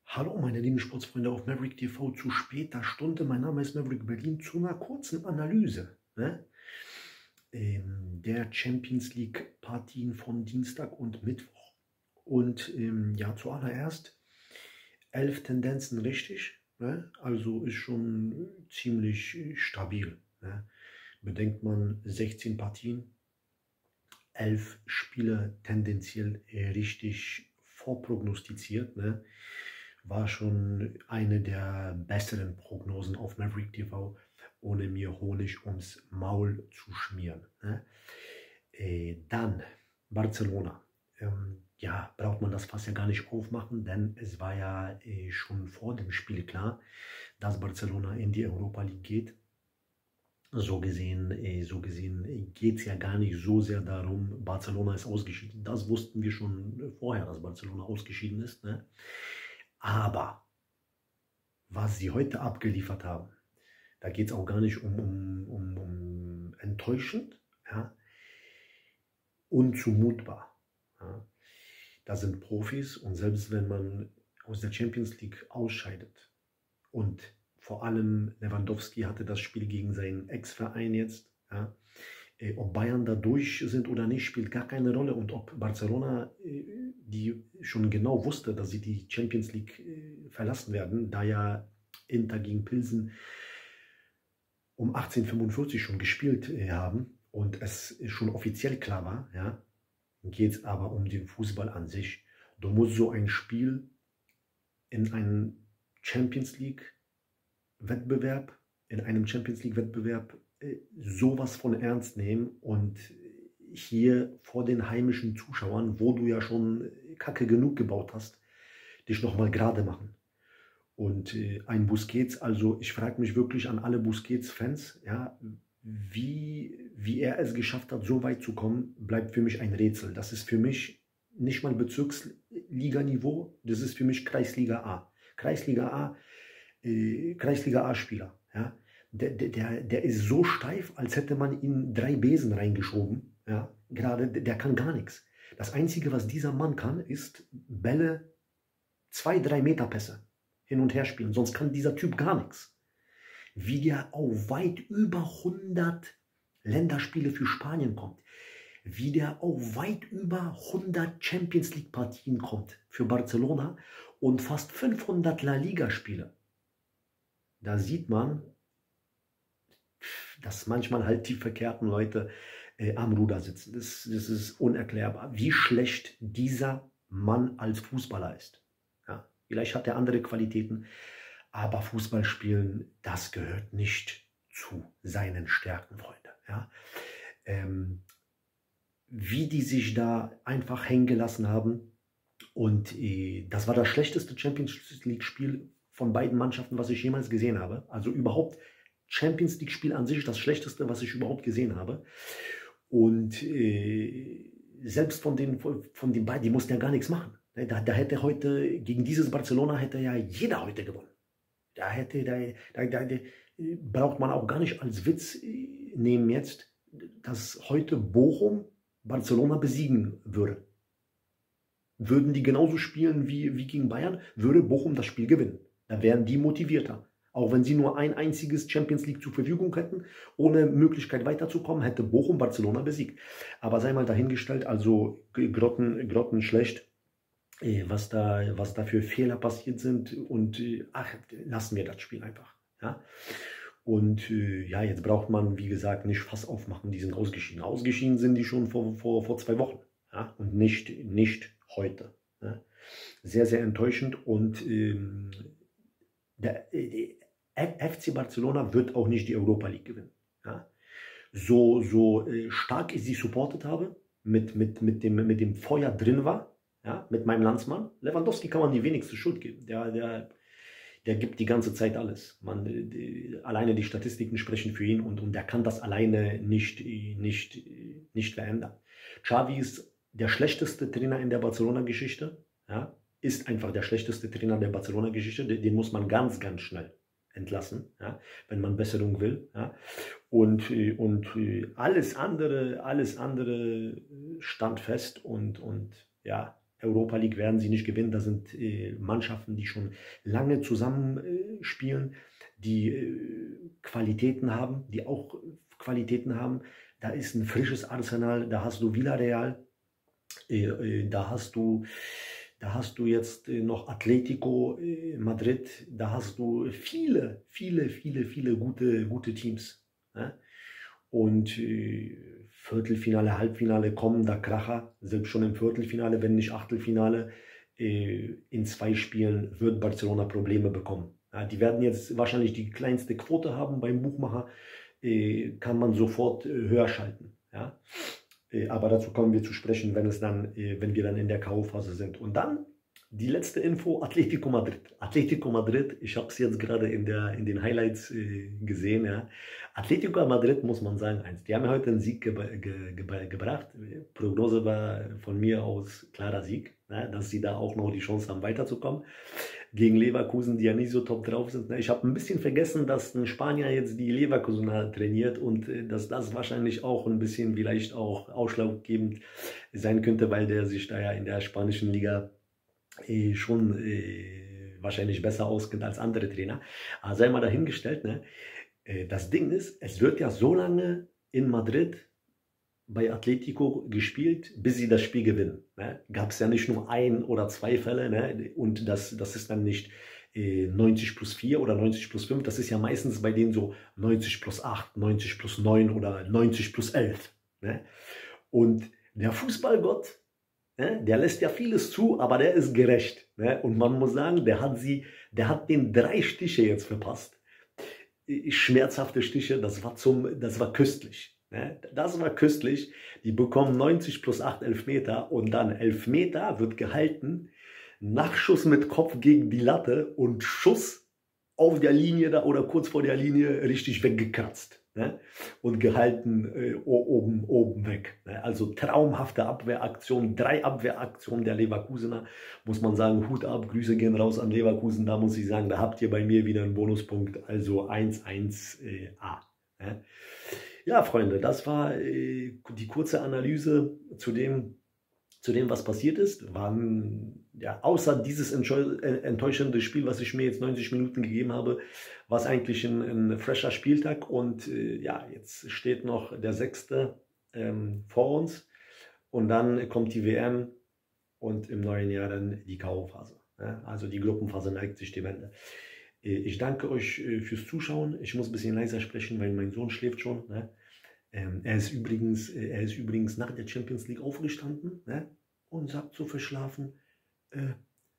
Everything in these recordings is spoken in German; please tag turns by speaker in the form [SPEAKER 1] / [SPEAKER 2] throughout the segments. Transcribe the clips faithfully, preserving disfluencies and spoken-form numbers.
[SPEAKER 1] Hallo meine lieben Sportsfreunde auf Maverick T V zu später Stunde. Mein Name ist Maverick Berlin zu einer kurzen Analyse, ne? ähm, der Champions League Partien von Dienstag und Mittwoch. Und ähm, ja, zuallererst elf Tendenzen richtig, ne? Also ist schon ziemlich äh, stabil. Ne? Bedenkt man sechzehn Partien, elf Spiele tendenziell äh, richtig vorprognostiziert, ne? War schon eine der besseren Prognosen auf Maverick T V, ohne mir Honig ums Maul zu schmieren. Ne? Äh, dann Barcelona. Ähm, ja, braucht man das Fass ja gar nicht aufmachen, denn es war ja äh, schon vor dem Spiel klar, dass Barcelona in die Europa League geht. So gesehen, äh, so gesehen geht es ja gar nicht so sehr darum, Barcelona ist ausgeschieden. Das wussten wir schon vorher, dass Barcelona ausgeschieden ist. Ne? Aber was sie heute abgeliefert haben, da geht es auch gar nicht um, um, um, um enttäuschend, ja, unzumutbar. Ja. Da sind Profis und selbst wenn man aus der Champions League ausscheidet und vor allem Lewandowski hatte das Spiel gegen seinen Ex-Verein jetzt, ja, ob Bayern da durch sind oder nicht, spielt gar keine Rolle. Und ob Barcelona, die schon genau wusste, dass sie die Champions League verlassen werden, da ja Inter gegen Pilsen um achtzehn Uhr fünfundvierzig schon gespielt haben und es schon offiziell klar war, ja, geht es aber um den Fußball an sich. Du musst so ein Spiel in einem Champions League Wettbewerb, in einem Champions League Wettbewerb sowas von ernst nehmen und hier vor den heimischen Zuschauern, wo du ja schon Kacke genug gebaut hast, dich nochmal gerade machen. Und äh, ein Busquets, also ich frage mich wirklich an alle Busquets-Fans, ja, wie, wie er es geschafft hat, so weit zu kommen, bleibt für mich ein Rätsel. Das ist für mich nicht mal Bezirksliga-Niveau, das ist für mich Kreisliga A. Kreisliga A, äh, Kreisliga A-Spieler, ja. Der, der, der ist so steif, als hätte man ihm drei Besen reingeschoben. Ja? Gerade, der kann gar nichts. Das Einzige, was dieser Mann kann, ist Bälle, zwei, drei Meter Pässe hin und her spielen. Sonst kann dieser Typ gar nichts. Wie der auf weit über hundert Länderspiele für Spanien kommt. Wie der auf weit über hundert Champions League Partien kommt für Barcelona und fast fünfhundert La Liga Spiele. Da sieht man, dass manchmal halt die verkehrten Leute äh, am Ruder sitzen. Das, das ist unerklärbar, wie schlecht dieser Mann als Fußballer ist. Ja, vielleicht hat er andere Qualitäten, aber Fußball spielen, das gehört nicht zu seinen Stärken, Freunde. Ja, ähm, wie die sich da einfach hängen gelassen haben. Und äh, das war das schlechteste Champions League-Spiel von beiden Mannschaften, was ich jemals gesehen habe. Also überhaupt Champions League-Spiel an sich das schlechteste, was ich überhaupt gesehen habe. Und äh, selbst von den, von den beiden, die mussten ja gar nichts machen. Da, da hätte heute, gegen dieses Barcelona hätte ja jeder heute gewonnen. Da hätte, da, da, da, da braucht man auch gar nicht als Witz nehmen jetzt, dass heute Bochum Barcelona besiegen würde. Würden die genauso spielen wie, wie gegen Bayern, würde Bochum das Spiel gewinnen. Da wären die motivierter. Auch wenn sie nur ein einziges Champions League zur Verfügung hätten, ohne Möglichkeit weiterzukommen, hätte Bochum Barcelona besiegt. Aber sei mal dahingestellt, also grotten, grottenschlecht, was da, was da für Fehler passiert sind. Und ach, lassen wir das Spiel einfach. Ja? Und ja, jetzt braucht man, wie gesagt, nicht Fass aufmachen, die sind ausgeschieden. Ausgeschieden sind die schon vor, vor, vor zwei Wochen. Ja? Und nicht, nicht heute. Ja? Sehr, sehr enttäuschend. Und ähm, der, der F C Barcelona wird auch nicht die Europa League gewinnen. Ja? So, so äh, stark ich sie supportet habe, mit, mit, mit, dem, mit dem Feuer drin war, ja? Mit meinem Landsmann, Lewandowski kann man die wenigste Schuld geben. Der, der, der gibt die ganze Zeit alles. Man, die, alleine die Statistiken sprechen für ihn und, und der kann das alleine nicht, nicht, nicht verändern. Xavi ist der schlechteste Trainer in der Barcelona-Geschichte, ja? Ist einfach der schlechteste Trainer der Barcelona-Geschichte. Den muss man ganz, ganz schnell entlassen, ja, wenn man Besserung will. Ja. Und, und alles andere, alles andere stand fest und, und ja, Europa League werden sie nicht gewinnen. Da sind äh, Mannschaften, die schon lange zusammen äh, spielen, die äh, Qualitäten haben, die auch Qualitäten haben. Da ist ein frisches Arsenal, da hast du Villarreal, äh, äh, da hast du, da hast du jetzt äh, noch Atletico äh, Madrid, da hast du viele, viele, viele, viele gute, gute Teams. Ja? Und äh, Viertelfinale, Halbfinale kommen da Kracher, selbst schon im Viertelfinale, wenn nicht Achtelfinale. Äh, in zwei Spielen wird Barcelona Probleme bekommen. Ja, die werden jetzt wahrscheinlich die kleinste Quote haben beim Buchmacher, äh, kann man sofort äh, höher schalten. Ja? Äh, aber dazu kommen wir zu sprechen, wenn, es dann, äh, wenn wir dann in der K O-Phase sind. Und dann die letzte Info, Atletico Madrid. Atletico Madrid, ich habe es jetzt gerade in, der, in den Highlights äh, gesehen. Ja. Atletico Madrid, muss man sagen, eins. Die haben ja heute einen Sieg ge ge ge gebracht. Prognose war von mir aus klarer Sieg, ne, dass sie da auch noch die Chance haben, weiterzukommen. Gegen Leverkusen, die ja nicht so top drauf sind. Ne. Ich habe ein bisschen vergessen, dass ein Spanier jetzt die Leverkusener trainiert und äh, dass das wahrscheinlich auch ein bisschen vielleicht auch ausschlaggebend sein könnte, weil der sich da ja in der spanischen Liga Eh, schon eh, wahrscheinlich besser auskennt als andere Trainer. Aber sei mal dahingestellt, ne? Eh, das Ding ist, es wird ja so lange in Madrid bei Atletico gespielt, bis sie das Spiel gewinnen. Ne? Gab es ja nicht nur ein oder zwei Fälle, ne? Und das, das ist dann nicht eh, neunzig plus vier oder neunzig plus fünf, das ist ja meistens bei denen so neunzig plus acht, neunzig plus neun oder neunzig plus elf. Ne? Und der Fußballgott, Ne? Der lässt ja vieles zu, aber der ist gerecht. Ne? Und man muss sagen, der hat sie, der hat den drei Stiche jetzt verpasst. Schmerzhafte Stiche, das war zum, das war köstlich. Ne? Das war köstlich. Die bekommen neunzig plus acht Elfmeter und dann Elfmeter wird gehalten, Nachschuss mit Kopf gegen die Latte und Schuss auf der Linie da oder kurz vor der Linie richtig weggekratzt. Ne? Und gehalten äh, oben, oben weg. Ne? Also traumhafte Abwehraktion, drei Abwehraktionen der Leverkusener, muss man sagen, Hut ab, Grüße gehen raus an Leverkusen, da muss ich sagen, da habt ihr bei mir wieder einen Bonuspunkt, also eins eins äh, A. Ne? Ja, Freunde, das war äh, die kurze Analyse zu dem, zu dem, was passiert ist. Waren, ja, außer dieses enttäuschende Spiel, was ich mir jetzt neunzig Minuten gegeben habe, war es eigentlich ein, ein fresher Spieltag. Und äh, ja, jetzt steht noch der sechste ähm, vor uns. Und dann kommt die W M und im neuen Jahr dann die K O-Phase. Ja? Also die Gruppenphase neigt sich dem Ende. Ich danke euch fürs Zuschauen. Ich muss ein bisschen leiser sprechen, weil mein Sohn schläft schon. Ne? Ähm, er, ist übrigens, er ist übrigens nach der Champions League aufgestanden, ne? Und sagt so verschlafen, äh,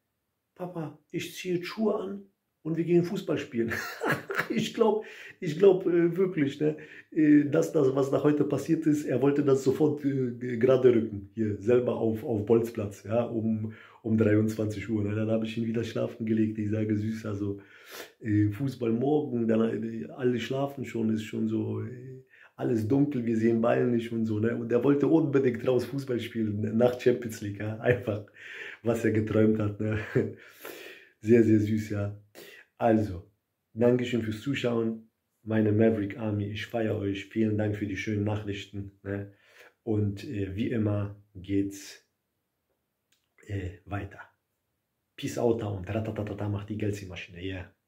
[SPEAKER 1] Papa, ich ziehe jetzt Schuhe an und wir gehen Fußball spielen. ich glaube ich glaub, äh, wirklich, ne? äh, dass das, was da heute passiert ist, er wollte das sofort äh, gerade rücken, hier selber auf, auf Bolzplatz, ja, um, um dreiundzwanzig Uhr. Ne? Dann habe ich ihn wieder schlafen gelegt. Ich sage, süß, also äh, Fußball morgen, dann äh, alle schlafen schon, ist schon so... Äh, alles dunkel, wir sehen Ball nicht und so. Ne? Und er wollte unbedingt raus Fußball spielen, nach Champions League. Ja? Einfach, was er geträumt hat. Ne? Sehr, sehr süß, ja. Also, Dankeschön fürs Zuschauen. Meine Maverick Army, ich feiere euch. Vielen Dank für die schönen Nachrichten. Ne? Und äh, wie immer geht's äh, weiter. Peace out und ratatatata macht die Geldmaschine. Yeah.